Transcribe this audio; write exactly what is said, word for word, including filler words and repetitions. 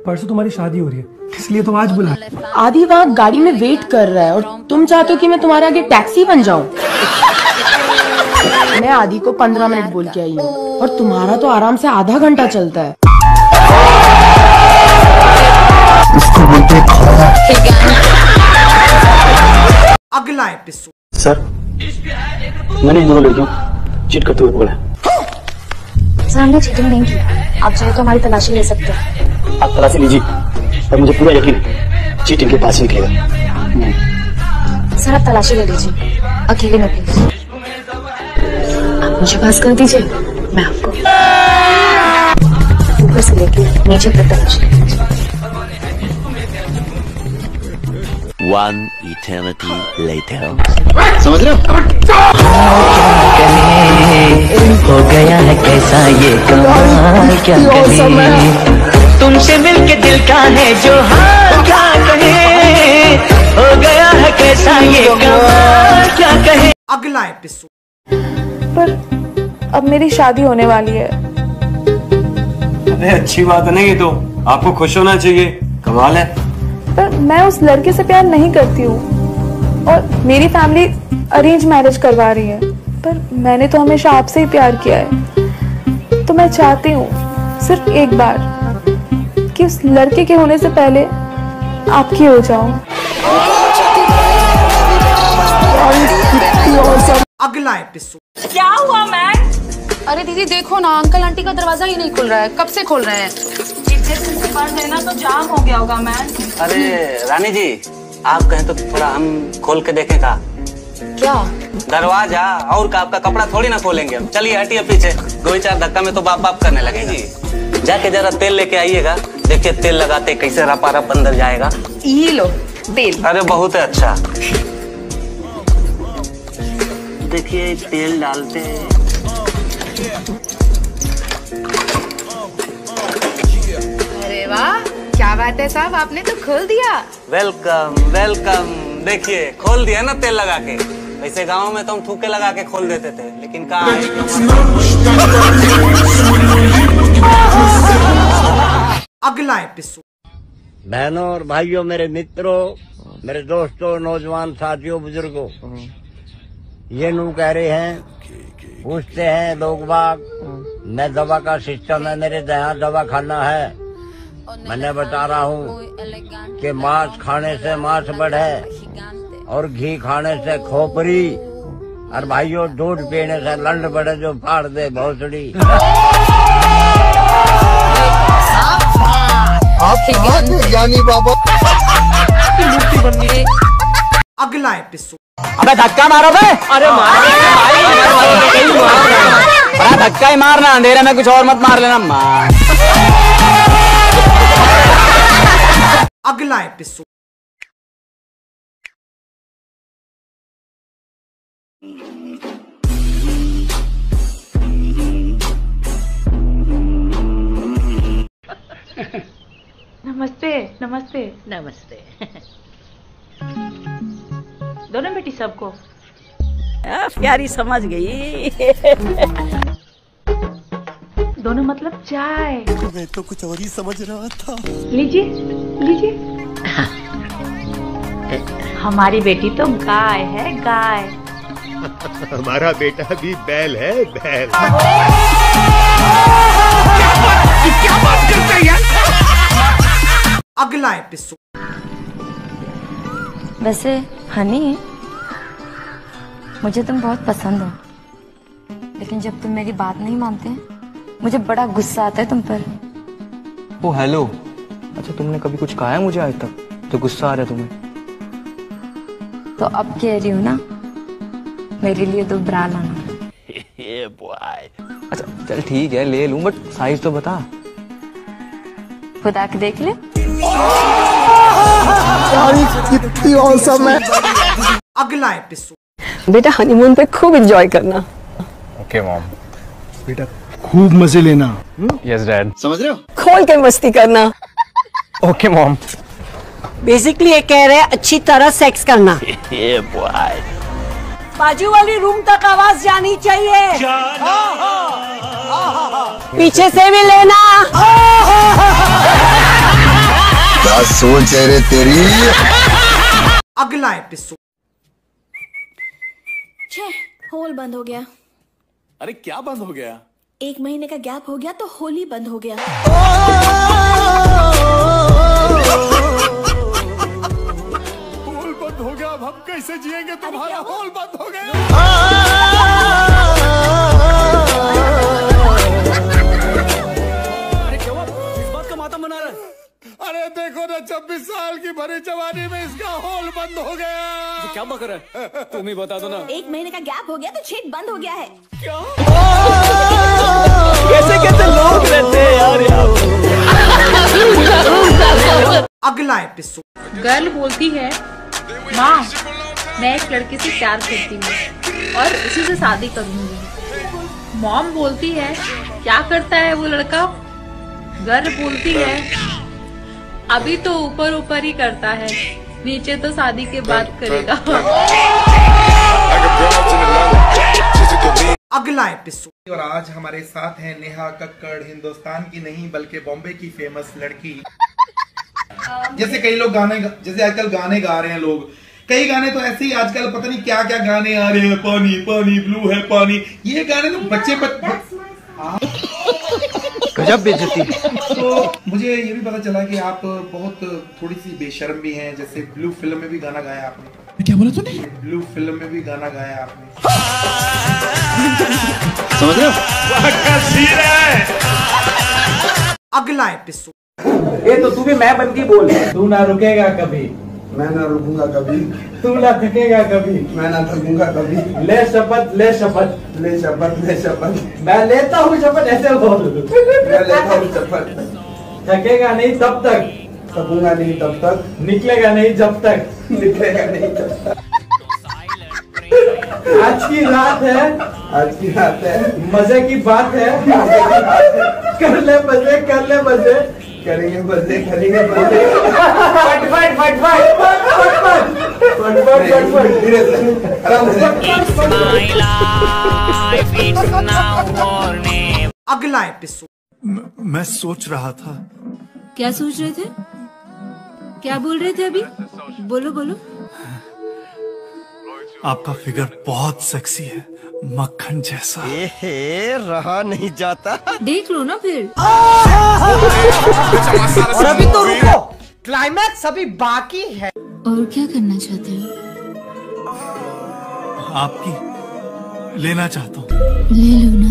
परसों तुम्हारी शादी हो रही है, इसलिए तो आज बुला। आदि वहाँ गाड़ी में वेट कर रहा है और तुम चाहते हो कि मैं तुम्हारे आगे टैक्सी बन जाऊं। मैं आदि को पंद्रह मिनट बोल के आई हूँ और तुम्हारा तो आराम से आधा घंटा चलता है। अगला एपिसोड। सर मैंने दोनों लड़कियों चीट करते हुए बोला। सर हमने चीटिंग नहीं की, आप चाहे तो हमारी तलाशी ले सकते हैं। आप तलाशी लीजिए और मुझे पूरा यकीन चीटिंग के पास ही निकलेगा। सर आप तलाशी ले लीजिए, अकेले में प्लीज। आप मुझे पास कर दीजिए, मैं आपको ऊपर से लेके नीचे तक तलाशी ले लीजिए। One eternity later. समझ रहे हो? हो गया है कैसा ये कमाल, क्या कहे तुमसे मिलके दिल का है जो हाल, क्या कहे हो गया है कैसा ये कमाल, क्या कहे। अगला एपिसोड। पर अब मेरी शादी होने वाली है। अरे अच्छी बात है ना, ये तो आपको खुश होना चाहिए, कमाल है। पर मैं उस लड़के से प्यार नहीं करती हूँ और मेरी फैमिली अरेंज मैरिज करवा रही है, पर मैंने तो हमेशा आपसे ही प्यार किया है। तो मैं चाहती हूँ सिर्फ एक बार कि उस लड़के के होने से पहले आपकी हो जाऊं। अगला एपिसोड। क्या हुआ मैम? अरे दीदी देखो ना, अंकल आंटी का दरवाजा ही नहीं खुल रहा है, कब से खोल रहे हैं? देना तो जाम हो गया होगा मैम। अरे रानी जी, आप कहें तो थोड़ा हम खोल के देखें का? क्या दरवाजा? और का आपका कपड़ा थोड़ी ना खोलेंगे हम। चलिए हटिए पीछे, दो चार धक्का में तो बाप बाप करने लगेगी। जाके जरा तेल लेके आइएगा, देखिए तेल लगाते कैसे रपा रप अंदर जाएगा। ये लो तेल। अरे बहुत है, अच्छा देखिए तेल डालते हैं। अरे वाह, क्या बात है साहब, आपने तो खोल दिया। Welcome welcome. देखिए खोल दिया ना तेल लगा के। वैसे गांव में तो हम थूके लगा के खोल देते थे, लेकिन कहाँ है। अगला एपिसोड। बहनों और भाइयों, मेरे मित्रों, मेरे दोस्तों, नौजवान साथियों, बुजुर्गों, ये नू कह रहे हैं, पूछते हैं लोग बाग, मैं दवा का सिस्टम है मेरे यहाँ दवा खाना है। मैंने बता रहा हूँ कि मांस खाने से मांस बढ़े और घी खाने से खोपड़ी, और भाइयों दूध पीने से लंड बढ़े जो फाड़ दे भोसड़ी। आप ज्ञानी बाबा। अगला एपिसोड। अबे धक्का मारो बे। अरे मार बड़ा धक्का ही मारना, अंधेरे में कुछ और मत मार लेना। मार। अगला एपिसोड। नमस्ते नमस्ते नमस्ते। दोनों बेटी सबको प्यारी समझ गई। दोनों मतलब चाय। मैं तो कुछ और ही समझ रहा था। लीजिए लीजिए। हमारी बेटी तो गाय है, गाय। हमारा बेटा भी बैल है, बैल। क्या बात करते हैं? अगला एपिसोड। वैसे हनी, मुझे तुम बहुत पसंद हो, लेकिन जब तुम मेरी बात नहीं मानते मुझे बड़ा गुस्सा आता है तुम पर। ओ हेलो, अच्छा तुमने कभी कुछ कहा है मुझे आज तक तो गुस्सा आ रहा है तुम्हें? तो अब कह रही हूँ ना, मेरे लिए दो ब्रा लाना। अच्छा चल ठीक है, ले लूं, बट साइज तो बता। खुदा के देख ले। कितनी औसम है। अगला एपिसोड। बेटा हनीमून पे खूब एंजॉय करना। Okay mom. बेटा खूब मजे लेना। Yes dad. समझ रहे हो? खोल के मस्ती करना। Okay mom. बेसिकली ये कह रहे हैं अच्छी तरह सेक्स करना। बाजू वाली रूम तक आवाज जानी चाहिए, पीछे से भी लेना। क्या सोच है रे तेरी। अगला एपिसोड। छे, होल बंद हो गया। अरे क्या बंद हो गया? एक महीने का गैप हो गया तो होली बंद हो गया। होल बंद हो गया, अब हम कैसे जिएंगे? तुम्हारा होल बंद हो गया। अरे क्या हुआ? इस बात का मातम मना रहा है? अरे देखो ना, छब्बीस साल की भरी जवानी में इसका होल बंद हो गया। तो क्या बक रहा है? तुम ही बता दो ना। एक महीने का गैप हो गया तो छेद बंद हो गया है। क्या? कैसे कैसे लोग रहते हैं यार यहाँ। अगला एपिसोड। गर्ल बोलती है, माँ मैं एक लड़के से प्यार करती हूँ और उसी से शादी करूंगी। मॉम बोलती है, क्या करता है वो लड़का? गर्ल बोलती है, अभी तो ऊपर ऊपर ही करता है, नीचे तो शादी के बाद करेगा। अगला एपिसोड। और आज हमारे साथ हैं नेहा कक्कड़, हिंदुस्तान की नहीं बल्कि बॉम्बे की फेमस लड़की। जैसे कई लोग गाने, जैसे आजकल गाने गा रहे हैं लोग, कई गाने तो ऐसे ही आजकल पता नहीं क्या क्या गाने आ रहे हैं, पानी पानी ब्लू है पानी, ये गाने तो बच्चे बच्चे गजब बेइज्जती। तो मुझे ये भी पता चला कि आप बहुत थोड़ी सी बेशर्म भी हैं। जैसे ब्लू फिल्म में भी गाना गाया आपने। क्या बोला तूने? ब्लू फिल्म में भी गाना गाया आपने। समझ रहे हो? अगला एपिसोड। ये तो तू भी मैं बन के बोल। तू ना रुकेगा कभी, मैं ना रुकूंगा कभी। तू ना थकेगा कभी, मैं ना थकूंगा कभी। ले शपथ ले शपथ ले शपथ ले शपथ मैं लेता हूँ शपथ। ऐसे बोल। मैं लेता हूँ शपथ। थकेगा नहीं तब तक, थकूंगा नहीं तब तक, निकलेगा नहीं जब तक, निकलेगा नहीं तब तक। आज की रात है, आज की रात है, मजे की बात है। कर ले मजे, कर ले मजे, करेंगे मजे, करेंगे मजे। फट फट फट फट फट फट फट फट फट धीरे से आराम से। अगला एपिसोड। मैं सोच रहा था। क्या सोच रहे थे? क्या बोल रहे थे अभी? बोलो बोलो। आपका फिगर बहुत सेक्सी है, मक्खन जैसा। एहे, रहा नहीं जाता। देख लो ना फिर। और अभी तो रुको, क्लाइमैक्स अभी बाकी है। और क्या करना चाहते हो? आपकी लेना चाहता हूँ। ले लो ना।